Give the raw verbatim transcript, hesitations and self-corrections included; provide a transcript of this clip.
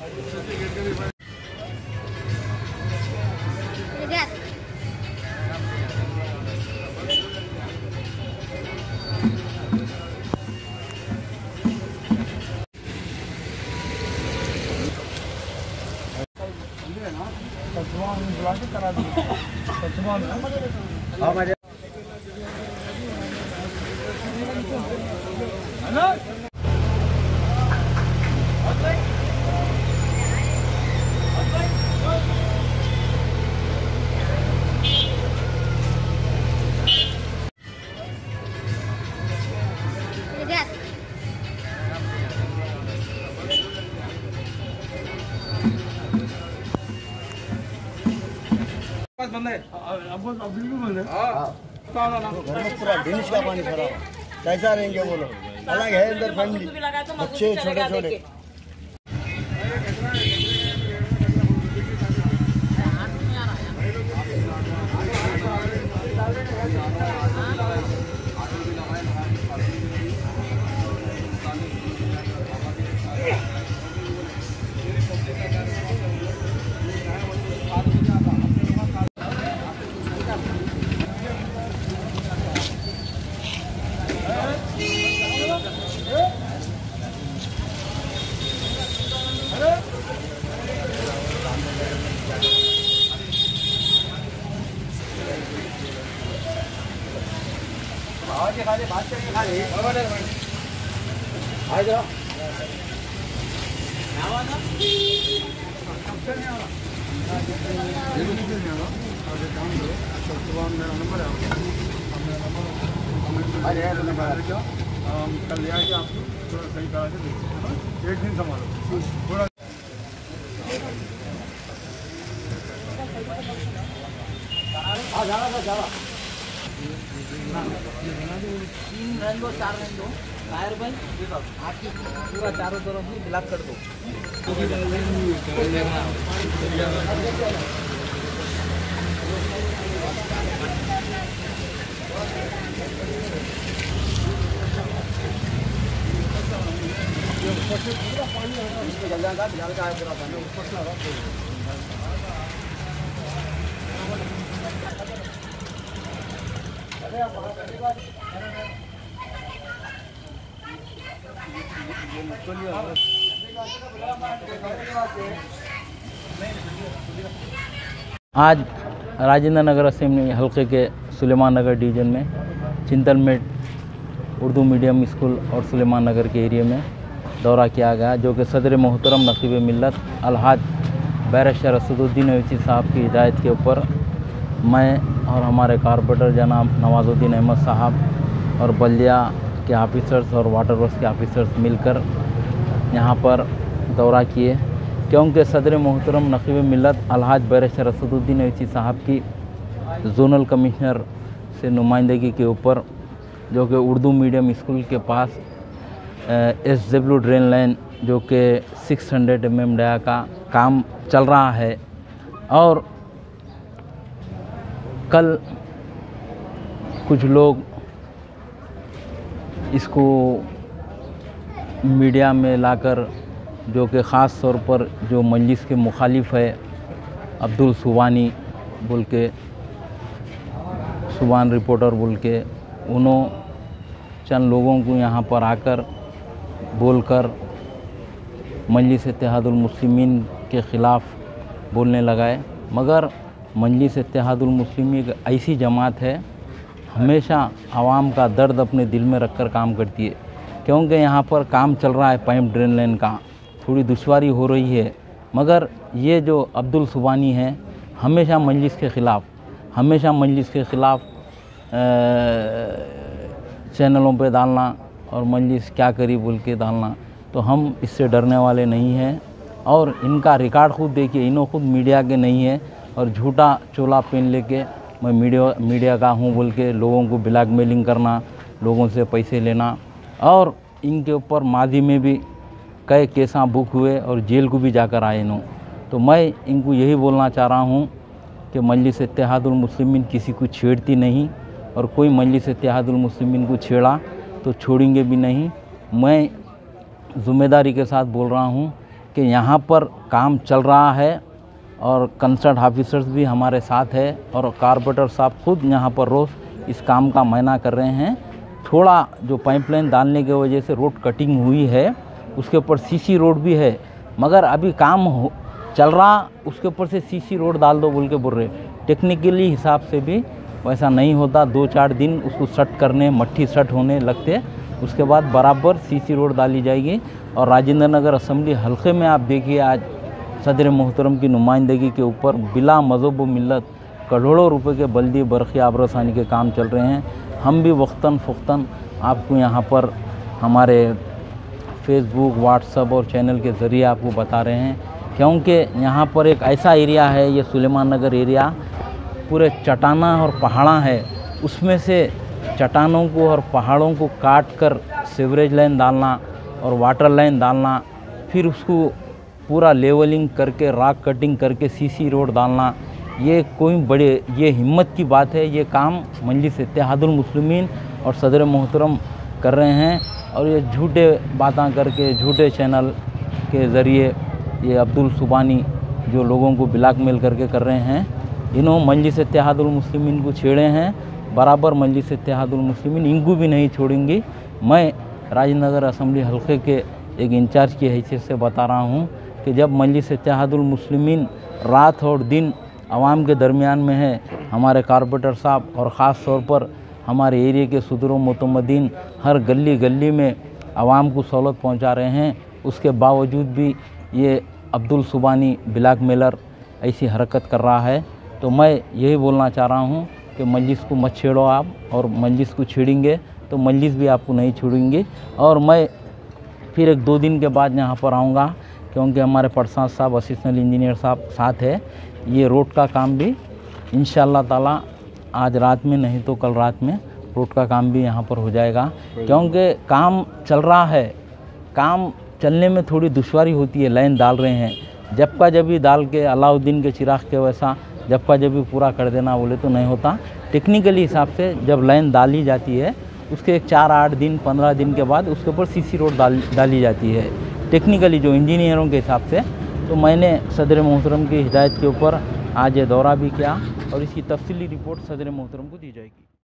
बुला के करा दीजिए। हाँ मजे बंद है। अब बिल्कुल बंद है। घर में पूरा डिश का पानी भरा कैसा रहेंगे वो लोग? अलग है इधर फैमिली, बच्चे छोटे छोटे। खाली बात करके खाली आ जाओ आवा ना सबसे नहीं आवा बिल्कुल नहीं आवा और काम करो सुबह मेरा नंबर है मेरा नंबर आ जाएगा नंबर क्या कल ले आके आपको थोड़ा सही करा के देखिए एक दिन संभालो थोड़ा आ जाना था जावा तीन रन दो चार रन दो टायर भाई आपकी पूरा चारों तरफ में ब्लॉक कर दो पूरा पानी निकल जाएगा बिलाल का पूरा पानी ऊपर से आज राजेंद्र नगर असेंबली हल्के के सुलेमान नगर डिवीज़न में चिंतलमेट उर्दू मीडियम स्कूल और सुलेमान नगर के एरिया में दौरा किया गया, जो कि सदर मोहतरम नकीब मिल्लत अलहाज बैरिस्टर असदुद्दीन ओवैसी साहब की हिदायत के ऊपर मैं और हमारे कारपोरेटर जनाब नवाजुद्दीन अहमद साहब और बल्दिया के ऑफिसर्स और वाटर वर्क्स के ऑफिसर्स मिलकर यहाँ पर दौरा किए, क्योंकि सदर मोहतरम नकीब मिल्लत अलहाज बैरिस्टर असदुद्दीन ओवैसी साहब की जोनल कमिश्नर से नुमाइंदगी के ऊपर, जो कि उर्दू मीडियम स्कूल के पास एस डब्ल्यू ड्रेन लाइन जो कि six hundred M M dia का काम चल रहा है, और कल कुछ लोग इसको मीडिया में लाकर, जो कि ख़ास तौर पर जो मजलिस के मुखालिफ है अब्दुल सुबानी बोल के, सुबान रिपोर्टर बोल के, उन्होंने चंद लोगों को यहाँ पर आकर बोलकर मजलिस इत्तेहादुल मुस्लिमीन के ख़िलाफ़ बोलने लगाए। मगर मजलिस इत्तेहादुल मुस्लिमीन एक ऐसी जमात है, हमेशा आवाम का दर्द अपने दिल में रखकर काम करती है, क्योंकि यहाँ पर काम चल रहा है पाइप ड्रेन लाइन का, थोड़ी दुश्वारी हो रही है। मगर ये जो अब्दुल सुबानी हैं, हमेशा मजलिस के ख़िलाफ़ हमेशा मजलिस के ख़िलाफ़ चैनलों पे डालना और मजलिस क्या करी बोल के डालना, तो हम इससे डरने वाले नहीं हैं। और इनका रिकॉर्ड खुद देखिए, इन्हों खुद मीडिया के नहीं है और झूठा चोला पहन लेके मैं मीडिया मीडिया का हूँ बोल के लोगों को ब्लैकमेलिंग करना, लोगों से पैसे लेना, और इनके ऊपर माजी में भी कई केसा बुक हुए और जेल को भी जाकर आए इन्हों। तो मैं इनको यही बोलना चाह रहा हूँ कि मजलिस इत्तेहादुल मुस्लिमीन किसी को छेड़ती नहीं, और कोई मजलिस इत्तेहादुल मुस्लिमीन को छेड़ा तो छोड़ेंगे भी नहीं। मैं ज़िम्मेदारी के साथ बोल रहा हूँ कि यहाँ पर काम चल रहा है और कंसर्न ऑफिसर्स भी हमारे साथ है और कारपोरेटर साहब खुद यहाँ पर रोज़ इस काम का मायना कर रहे हैं। थोड़ा जो पाइपलाइन डालने की वजह से रोड कटिंग हुई है, उसके ऊपर सीसी रोड भी है, मगर अभी काम हो चल रहा, उसके ऊपर से सीसी रोड डाल दो बोल के बोल रहे। टेक्निकली हिसाब से भी वैसा नहीं होता, दो चार दिन उसको सेट करने, मट्टी सेट होने लगते, उसके बाद बराबर सीसी रोड डाली जाएगी। और राजेंद्र नगर असेंबली हल्के में आप देखिए आज सदर मोहतरम की नुमाइंदगी के ऊपर बिला मज़हब व मिल्लत करोड़ों रुपए के बल्दी बरखी आबरसानी के काम चल रहे हैं। हम भी वक्तन फ़ुक्तन आपको यहाँ पर हमारे फेसबुक, व्हाट्सएप और चैनल के ज़रिए आपको बता रहे हैं, क्योंकि यहाँ पर एक ऐसा एरिया है, ये सुलेमान नगर एरिया पूरे चट्टाना और पहाड़ा है, उसमें से चट्टानों को और पहाड़ों को काट कर सीवरेज लाइन डालना और वाटर लाइन डालना, फिर उसको पूरा लेवलिंग करके रॉक कटिंग करके सीसी रोड डालना, ये कोई बड़े ये हिम्मत की बात है। ये काम मजलिस इत्तेहादुल मुस्लिमीन और सदर मोहतरम कर रहे हैं और ये झूठे बातें करके झूठे चैनल के ज़रिए ये अब्दुल सुबानी जो लोगों को ब्लैकमेल करके कर रहे हैं, इन्होंने मजलिस इत्तेहादुल मुस्लिमीन को छेड़े हैं। बराबर मजलिस इत्तेहादुल मुस्लिमीन इनको भी नहीं छोड़ेंगी। मैं राजेंद्र नगर असेंबली हल्के के एक इंचार्ज की हैसियत से बता रहा हूँ कि जब मजलिस इत्तेहादुल मुस्लिमीन रात और दिन आवाम के दरमियान में है, हमारे कारपोरेटर साहब और ख़ास तौर पर हमारे एरिया के सदर मुतमद्दीन हर गली गली में आवाम को सहूलत पहुँचा रहे हैं, उसके बावजूद भी ये अब्दुल सुबानी ब्लैकमेलर ऐसी हरकत कर रहा है। तो मैं यही बोलना चाह रहा हूँ कि मजलिस को मत छेड़ो आप, और मजलिस को छेड़ेंगे तो मजलिस भी आपको नहीं छोड़ेंगे। और मैं फिर एक दो दिन के बाद यहाँ पर आऊँगा, क्योंकि हमारे प्रसाद साहब असिस्टेंट इंजीनियर साहब साथ है। ये रोड का काम भी इंशाअल्लाह ताला आज रात में नहीं तो कल रात में रोड का काम भी यहाँ पर हो जाएगा, क्योंकि काम चल रहा है। काम चलने में थोड़ी दुश्वारी होती है, लाइन डाल रहे हैं, जब का जब भी डाल के अलाउद्दीन के चिराग के वैसा जब का जब भी पूरा कर देना बोले तो नहीं होता। टेक्निकली हिसाब से जब लाइन डाली जाती है उसके एक चार आठ दिन पंद्रह दिन के बाद उसके ऊपर सीसी रोड डाल डाली जाती है टेक्निकली जो इंजीनियरों के हिसाब से। तो मैंने सदर मोहतरम की हिदायत के ऊपर आज ये दौरा भी किया और इसकी तफसीली रिपोर्ट सदर मोहतरम को दी जाएगी।